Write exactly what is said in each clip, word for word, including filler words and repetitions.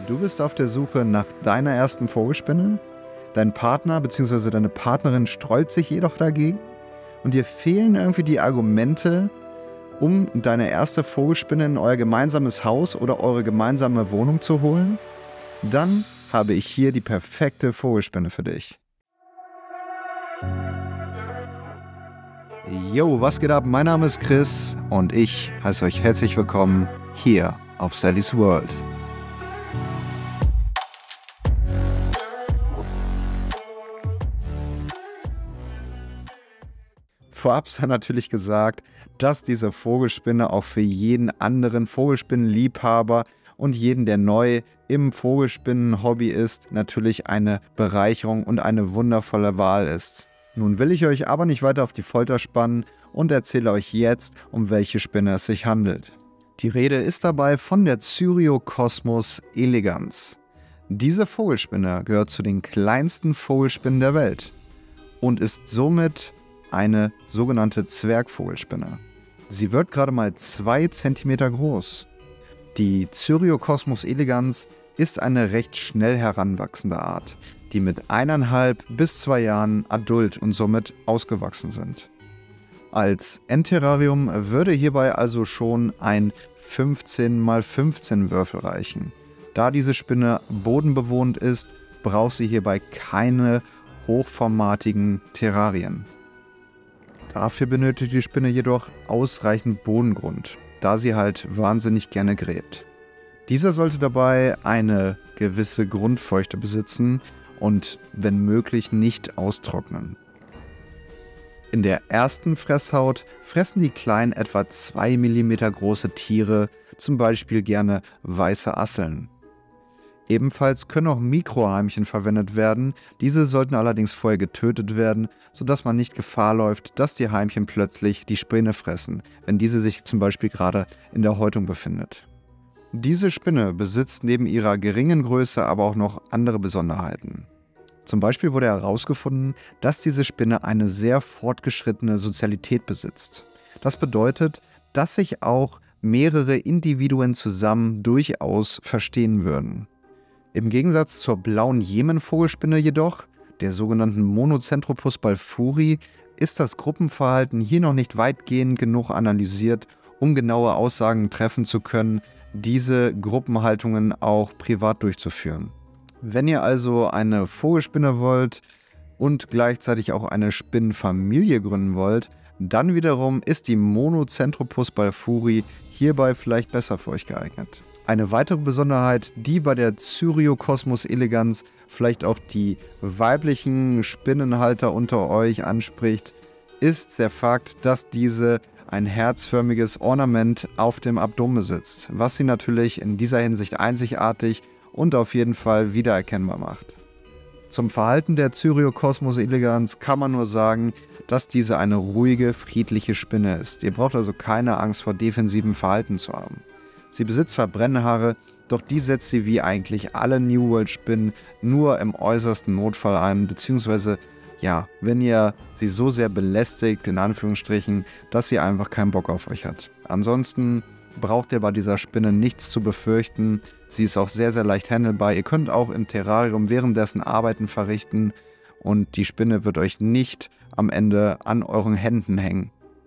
Du bist auf der Suche nach deiner ersten Vogelspinne? Dein Partner bzw. deine Partnerin sträubt sich jedoch dagegen? Und dir fehlen irgendwie die Argumente, um deine erste Vogelspinne in euer gemeinsames Haus oder eure gemeinsame Wohnung zu holen? Dann habe ich hier die perfekte Vogelspinne für dich. Yo, was geht ab? Mein Name ist Chris und ich heiße euch herzlich willkommen hier auf Sally's World. Vorab sei natürlich gesagt, dass diese Vogelspinne auch für jeden anderen Vogelspinnenliebhaber und jeden, der neu im Vogelspinnen-Hobby ist, natürlich eine Bereicherung und eine wundervolle Wahl ist. Nun will ich euch aber nicht weiter auf die Folter spannen und erzähle euch jetzt, um welche Spinne es sich handelt. Die Rede ist dabei von der Cyriocosmus elegans. Diese Vogelspinne gehört zu den kleinsten Vogelspinnen der Welt und ist somit eine sogenannte Zwergvogelspinne. Sie wird gerade mal zwei Zentimeter groß. Die Cyriocosmus elegans ist eine recht schnell heranwachsende Art, die mit eineinhalb bis zwei Jahren adult und somit ausgewachsen sind. Als Endterrarium würde hierbei also schon ein fünfzehn mal fünfzehn Würfel reichen. Da diese Spinne bodenbewohnt ist, braucht sie hierbei keine hochformatigen Terrarien. Dafür benötigt die Spinne jedoch ausreichend Bodengrund, da sie halt wahnsinnig gerne gräbt. Dieser sollte dabei eine gewisse Grundfeuchte besitzen und wenn möglich nicht austrocknen. In der ersten Fresshaut fressen die kleinen etwa zwei Millimeter große Tiere zum Beispiel gerne weiße Asseln. Ebenfalls können auch Mikroheimchen verwendet werden, diese sollten allerdings vorher getötet werden, sodass man nicht Gefahr läuft, dass die Heimchen plötzlich die Spinne fressen, wenn diese sich zum Beispiel gerade in der Häutung befindet. Diese Spinne besitzt neben ihrer geringen Größe aber auch noch andere Besonderheiten. Zum Beispiel wurde herausgefunden, dass diese Spinne eine sehr fortgeschrittene Sozialität besitzt. Das bedeutet, dass sich auch mehrere Individuen zusammen durchaus verstehen würden. Im Gegensatz zur blauen Jemen-Vogelspinne jedoch, der sogenannten Monocentropus balfouri, ist das Gruppenverhalten hier noch nicht weitgehend genug analysiert, um genaue Aussagen treffen zu können, diese Gruppenhaltungen auch privat durchzuführen. Wenn ihr also eine Vogelspinne wollt und gleichzeitig auch eine Spinnenfamilie gründen wollt, dann wiederum ist die Monocentropus balfouri hierbei vielleicht besser für euch geeignet. Eine weitere Besonderheit, die bei der Cyriocosmus elegans vielleicht auch die weiblichen Spinnenhalter unter euch anspricht, ist der Fakt, dass diese ein herzförmiges Ornament auf dem Abdomen besitzt, was sie natürlich in dieser Hinsicht einzigartig und auf jeden Fall wiedererkennbar macht. Zum Verhalten der Cyriocosmus elegans kann man nur sagen, dass diese eine ruhige, friedliche Spinne ist. Ihr braucht also keine Angst vor defensivem Verhalten zu haben. Sie besitzt zwar Brennhaare, doch die setzt sie wie eigentlich alle New World Spinnen nur im äußersten Notfall ein, beziehungsweise ja, wenn ihr sie so sehr belästigt, in Anführungsstrichen, dass sie einfach keinen Bock auf euch hat. Ansonsten braucht ihr bei dieser Spinne nichts zu befürchten. Sie ist auch sehr, sehr leicht handelbar. Ihr könnt auch im Terrarium währenddessen Arbeiten verrichten und die Spinne wird euch nicht am Ende an euren Händen hängen.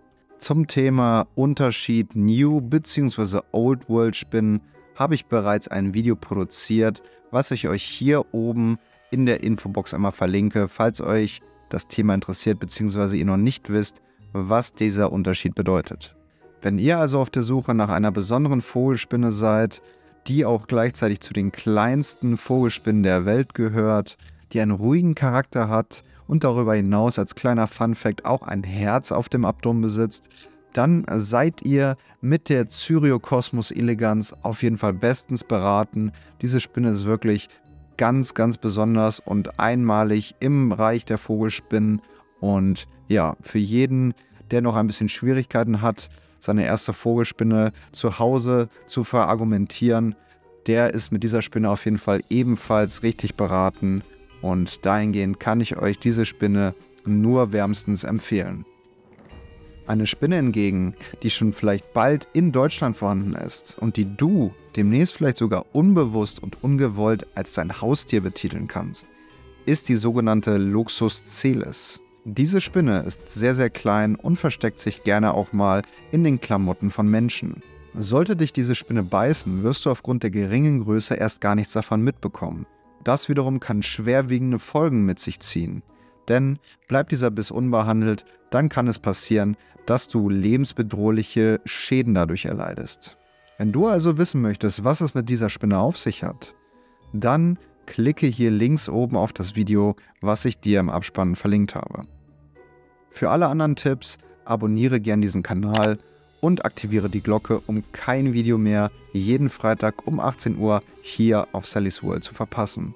Zum Thema Unterschied New bzw. Old World Spinnen habe ich bereits ein Video produziert, was ich euch hier oben in der Infobox einmal verlinke, falls euch das Thema interessiert bzw. ihr noch nicht wisst, was dieser Unterschied bedeutet. Wenn ihr also auf der Suche nach einer besonderen Vogelspinne seid, die auch gleichzeitig zu den kleinsten Vogelspinnen der Welt gehört, die einen ruhigen Charakter hat und darüber hinaus als kleiner Funfact auch ein Herz auf dem Abdomen besitzt, dann seid ihr mit der Cyriocosmus elegans auf jeden Fall bestens beraten. Diese Spinne ist wirklich ganz, ganz besonders und einmalig im Reich der Vogelspinnen und ja, für jeden, der noch ein bisschen Schwierigkeiten hat, seine erste Vogelspinne zu Hause zu verargumentieren, der ist mit dieser Spinne auf jeden Fall ebenfalls richtig beraten und dahingehend kann ich euch diese Spinne nur wärmstens empfehlen. Eine Spinne hingegen, die schon vielleicht bald in Deutschland vorhanden ist und die du demnächst vielleicht sogar unbewusst und ungewollt als dein Haustier betiteln kannst, ist die sogenannte Luxus Celis. Diese Spinne ist sehr, sehr klein und versteckt sich gerne auch mal in den Klamotten von Menschen. Sollte dich diese Spinne beißen, wirst du aufgrund der geringen Größe erst gar nichts davon mitbekommen. Das wiederum kann schwerwiegende Folgen mit sich ziehen. Denn bleibt dieser Biss unbehandelt, dann kann es passieren, dass du lebensbedrohliche Schäden dadurch erleidest. Wenn du also wissen möchtest, was es mit dieser Spinne auf sich hat, dann klicke hier links oben auf das Video, was ich dir im Abspann verlinkt habe. Für alle anderen Tipps abonniere gern diesen Kanal und aktiviere die Glocke, um kein Video mehr jeden Freitag um achtzehn Uhr hier auf Sallys World zu verpassen.